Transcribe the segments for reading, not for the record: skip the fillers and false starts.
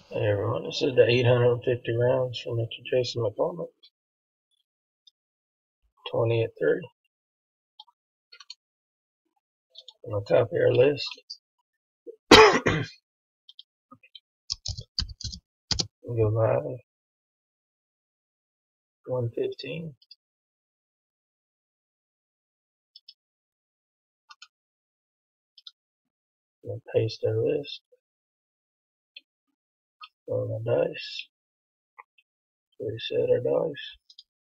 Hey everyone, this is the 850 rounds from Mr. Jason McCormick. 20 at 3. I'm going to copy our list. Go live. 115. I'm going to paste our list. Roll my dice. Reset our dice.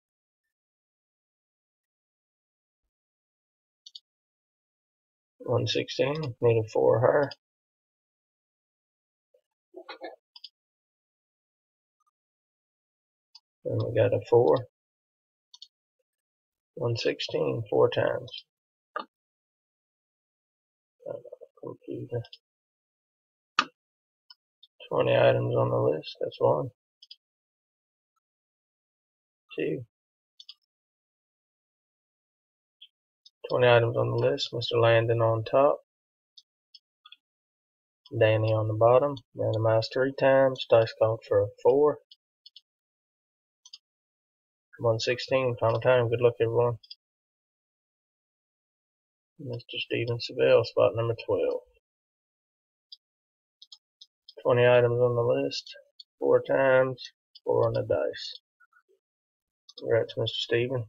$116. Need a 4 higher. And we got a 4. 116 4 times. Computer. 20 items on the list. That's 1. 2. 20 items on the list. Mr. Landon on top. Danny on the bottom. Randomized 3 times. Dice called for a 4. 116, final time. Good luck, everyone. Mr. Steven Savell, spot number 12. 20 items on the list. 4 times. 4 on the dice. Congrats, Mr. Steven.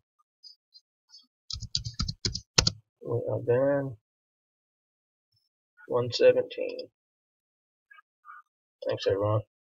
We are done. 117. Thanks, everyone.